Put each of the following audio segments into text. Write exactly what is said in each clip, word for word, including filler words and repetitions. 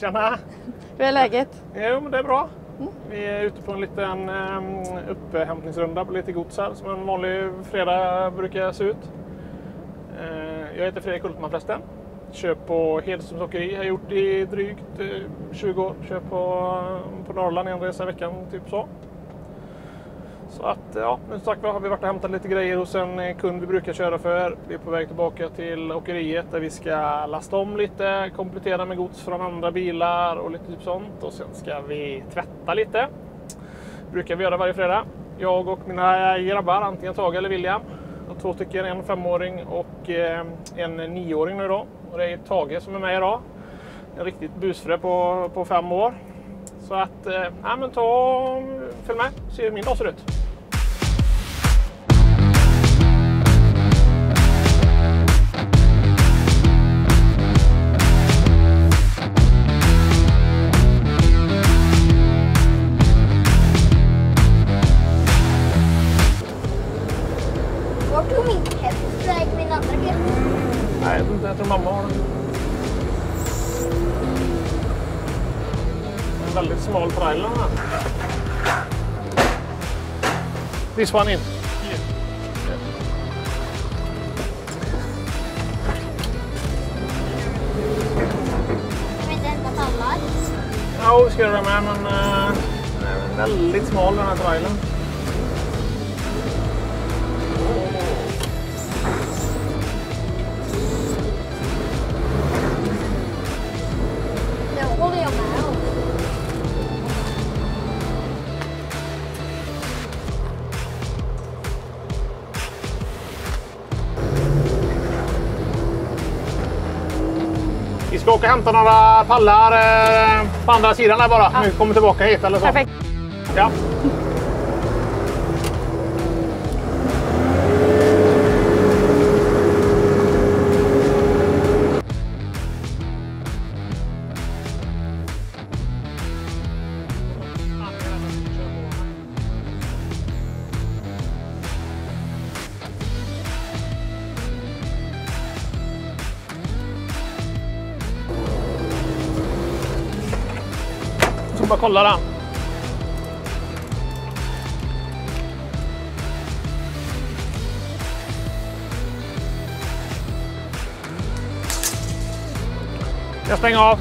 Tjena! Hur är läget? Jo, men det är bra. Mm. Vi är ute på en liten um, upphämtningsrunda på lite gods här som en vanlig fredag brukar se ut. Uh, jag heter Fredrik Hultman förresten. Kör på Hedströms åkeri. Jag har gjort i drygt uh, tjugo år. Kör på, på Norrland en resa i veckan, typ så. Så att, ja, men sagt har vi varit och hämtat lite grejer hos en kund vi brukar köra för. Vi är på väg tillbaka till åkeriet där vi ska lasta om lite, komplettera med gods från andra bilar och lite typ sånt. Och sen ska vi tvätta lite. Brukar vi göra varje fredag. Jag och mina grabbar, antingen Tage eller William. Och två stycken, en femåring och eh, en nioåring nu då. Och det är Tage som är med idag. En riktigt busfrö på, på fem år. Så att, eh, ja, men ta och följ med, se hur min dag ser ut. Vart tog min häst väg, min andra bil? Nej, jag tror inte, jag tror mamma har den. En väldigt smal trailer här. This one in. Yeah. Yeah. Ska vi inte hämta tallar? Ja, vi ska göra det med, men uh, den är väldigt smal den här trailern. Det håller jag med om. Vi ska åka och hämta några pallar eh, på andra sidan där bara. Ja. Vi kommer tillbaka hit eller så. Perfekt. Ja. Bara kolla den. Jag stänger av.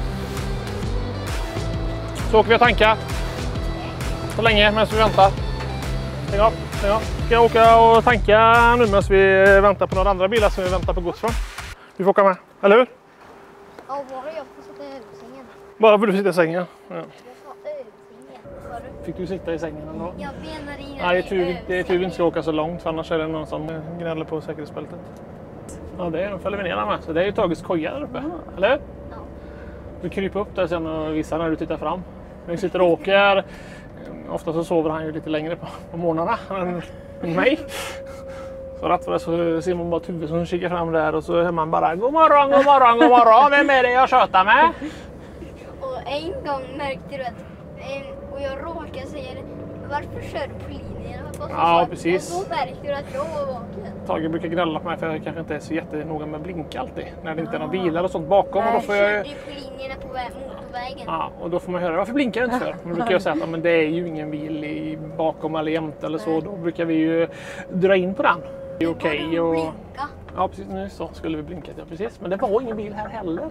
Så åker vi och tankar. Så länge medan vi väntar. Stäng av. Stäng av. Ska jag åka och tanka nu medan vi väntar på några andra bilar som vi väntar på gods från. Vi får åka med, eller hur? Ja, bara jag får sitta i översängen. Bara för du sitter i sängen. Ja. Översängen. Fick du sitta i sängen ändå? Jag menar inga. Ja, det är tur, det är tur vi inte ska åka så långt, för annars är det någon som gnäller på säkerhetsbältet. Ja, det är, följer vi ner med. Så det är ju Tages koja där uppe, mm. Eller? Ja. Du kryper upp där sen och visar när du tittar fram. När vi sitter och åker, ofta så sover han ju lite längre på, på morgnarna än, än mig. Så rätt för det så ser man bara Tuve som kikar fram där och så hör man bara god morgon, god morgon, god morgon, vem är det jag tjötar med? Och en gång märkte du att och jag råkade säga varför kör du på linjen? Ja, precis. Och då märkte du att jag var vaken. Tage brukar gnälla på mig för jag kanske inte är så jättenoga med blinka alltid. När det inte är några bilar och sånt bakom. Och då får jag... körde ju på linjerna på vä motorvägen. Ja, och då får man höra, varför blinkar du inte för? Men då brukar jag säga att ja, men det är ju ingen bil i bakom eller jämte eller så. Då brukar vi ju dra in på den. Det är okej. Okay och... blinka. Ja, precis. Nu så skulle vi blinka. Ja, precis. Men det var ingen bil här heller.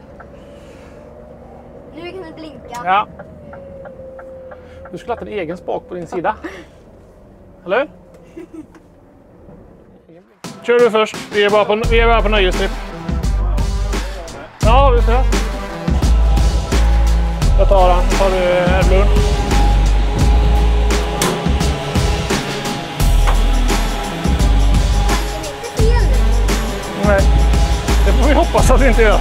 Nu kan vi blinka. Ja. Du skulle ha haft en egen spak på din sida. Eller? Kör du först. Vi är bara på, vi är bara på nöjestripp. Ja, du ser. Jag tar den. Tar du Edlund. Nej, det får vi hoppas att det inte gör.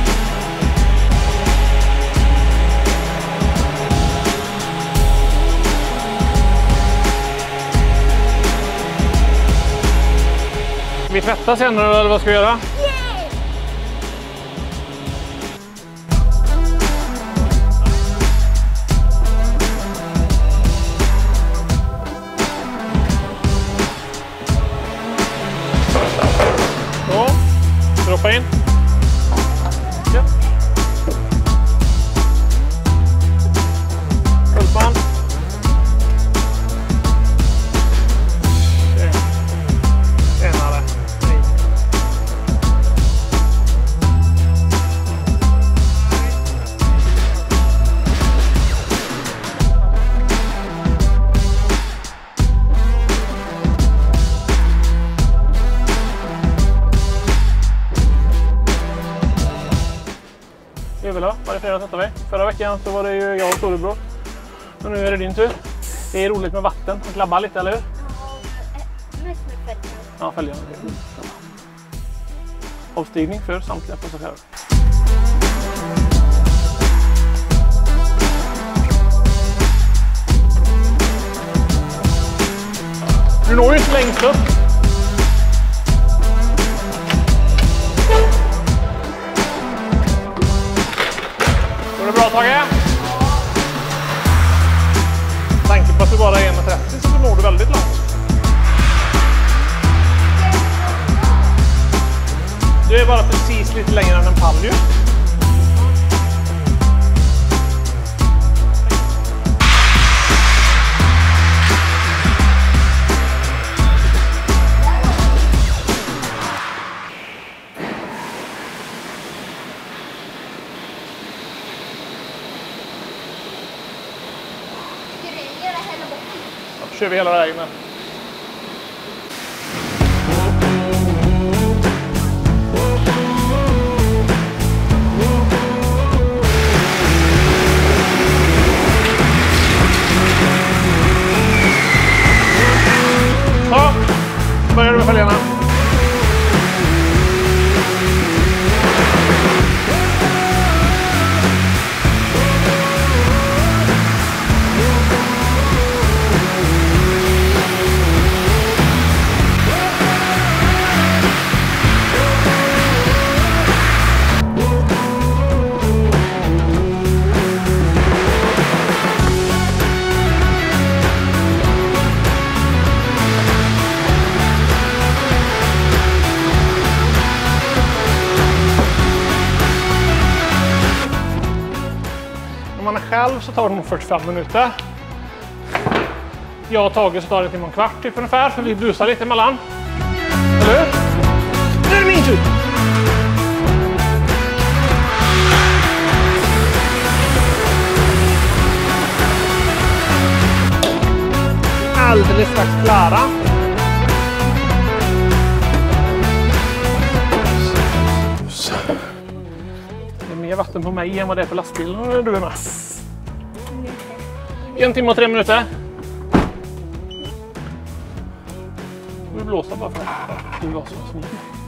Vi tvättar sen eller vad ska vi göra? Så, droppa in. Ja. ner och testar vi. Förra veckan så var det ju jag och storebror. Och nu är det din tur. Det är roligt med vatten och klabba lite, eller hur? Ja, mest med fälgarna. Ja, fälgarna. Avstigning för samtliga passagerare. Du når ju inte längst upp. Går det bra, Tage? Med tanke på att du bara är en komma trettio så når du väldigt långt. Du är bara precis lite längre än en pall ju. Då kör vi hela vägen med. Så, börjar du med fälgarna. Om man är själv så tar det nog fyrtiofem minuter. Jag och Tage så tar det till en kvart typ ungefär, för vi busar lite emellan. Eller hur? Nu är det min tur! Alldeles strax klara. Det är mer vatten på mig än vad det är på lastbilen när du är med. En timme och tre minuter. Vi blåser bara för att det var så smidigt.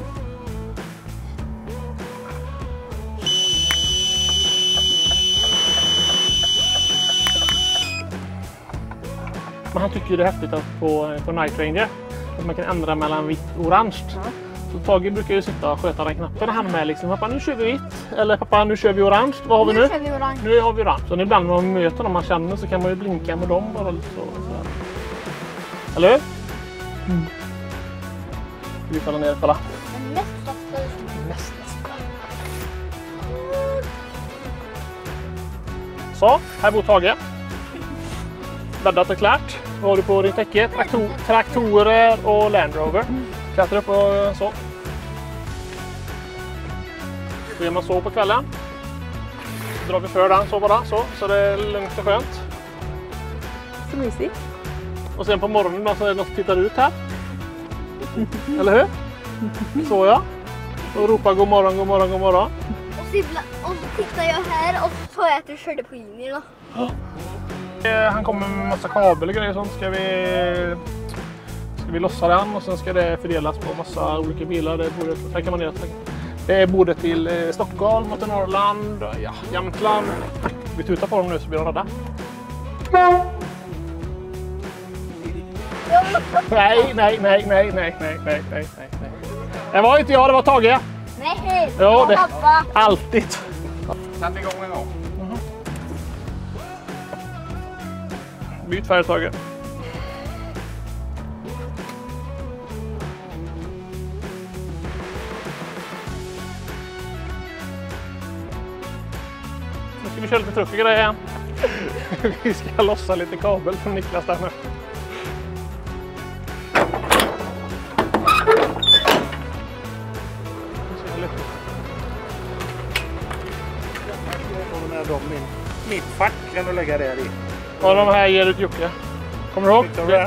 Men han tycker ju det är häftigt att på, på Night Ranger att man kan ändra mellan vitt och orange. Ja. Så Tage brukar ju sitta och sköta den knappen han med liksom. Pappa, nu kör vi vitt. Eller pappa, nu kör vi orange. Vad har vi nu? Nu kör vi orange. Nu har vi orange. Så ibland när man möter dem man känner så kan man ju blinka med dem bara lite så. så. Eller hur? Mm. Ska vi falla ner och falla? Nästa stund. Nästa stund. Så, här bor Tage. Bäddat och klart. Vad har du på din täcke? Traktor, traktorer och Land Rover. Klättrar upp och så. Så gör man så på kvällen. Så drar vi för den så bara. Så, så det är lugnt och skönt. Så mysigt. Och sen på morgonen då, så är det något som tittar ut här. Eller hur? Så ja. Och ropar god morgon, god morgon, god morgon. Och så, ibland, och så tittar jag här och så sa jag att du körde på linjerna. Ja. Han kommer med massa kabel och grejer och sånt. Ska vi, ska vi lossa den och sen ska det fördelas på massa olika bilar. Det är både, här kan man ner, det är både till Stockholm och till Norrland, ja, Jämtland. Vi tutar på dem nu så blir de rädda. Nej, nej, nej, nej, nej, nej, nej, nej, nej. Det var inte jag, det var Tage. Nej, det ja, var det, pappa. alltid. Sätt igång en gång. Mm. Byt färg, Tage. Nu ska vi köra lite truck och grejer igen. Vi ska lossa lite kabel från Niklas där nu. Min, mitt fack kan du lägga där i. Ja, de här ger ut Jocke. Kommer du ihåg? Det?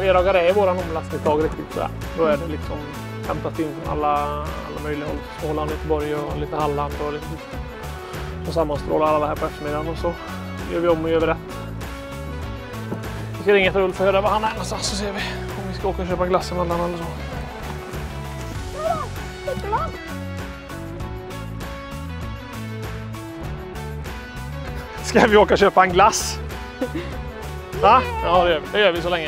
fredagar är våran omlastningsdag riktigt sådär. Då är det liksom hämtat in från alla, alla möjliga håll. Småland, Göteborg och lite Halland och lite. Och sammanstrålar alla här på eftermiddagen och så gör vi om och gör vi rätt. Vi ska ringa till Ulf och höra vad han är någonstans så ser vi om vi ska åka och köpa glass emellan eller så. Ska vi åka och köpa en glass? Va? Ja, det gör vi, det gör vi så länge.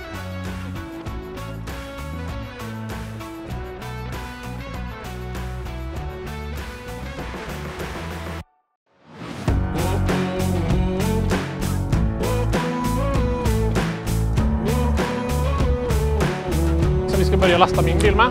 Så vi ska börja lasta min bil med.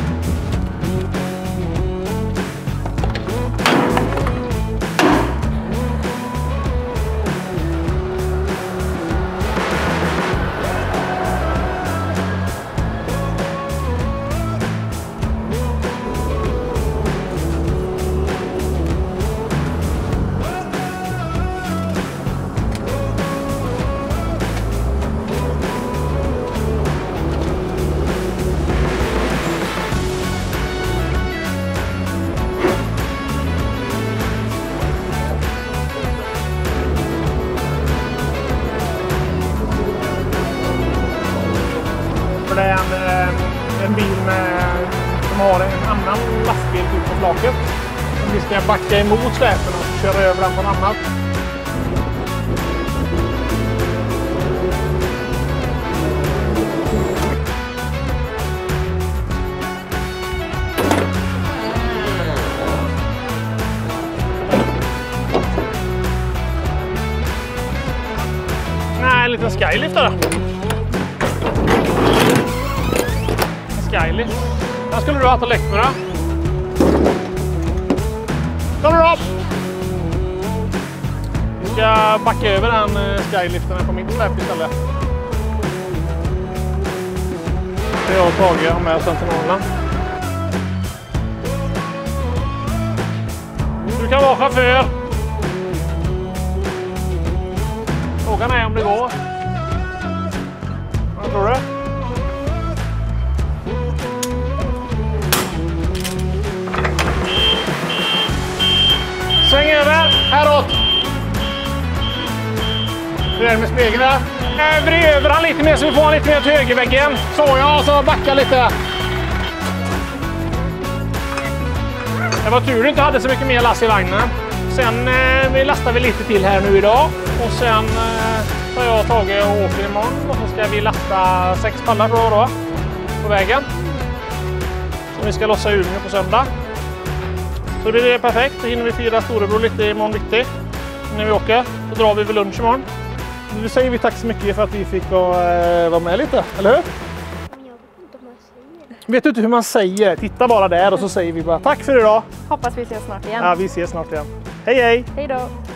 Det är en, en bil med, som har en annan lastbil ut på flaket. Vi ska backa emot släpen och köra över den på något annat. Nej, en liten skylift där. Skylift. Den skulle du ha haft läckt med då. Kommer du upp! Vi ska backa över den skyliften på mitt släp istället. Det är jag och Tage har med oss till Norrland. Du kan vara chaufför. Frågan är om det går. Vad tror du? Sväng över, häråt. Hur är det med spegeln där? Vrid över han lite mer så vi får han lite mer till högerväggen. Så ja, så backa lite. Det var tur du inte hade så mycket mer last i vagnen. Sen eh, vi lastar vi lite till här nu idag. Och sen eh, tar jag Tage och åker imorgon. Och så ska vi lasta sex pallar då, då på vägen. Så vi ska lossa Umeå på söndag. Så det är perfekt. Då hinner vi fira storebror lite imorgon bitti. När vi åker. Så drar vi vid lunch imorgon. Nu säger vi tack så mycket för att vi fick uh, vara med lite, eller hur? Vet du inte hur man säger? Titta bara där och så säger vi bara tack för idag. Hoppas vi ses snart igen. Ja, vi ses snart igen. Hej hej! Hej då!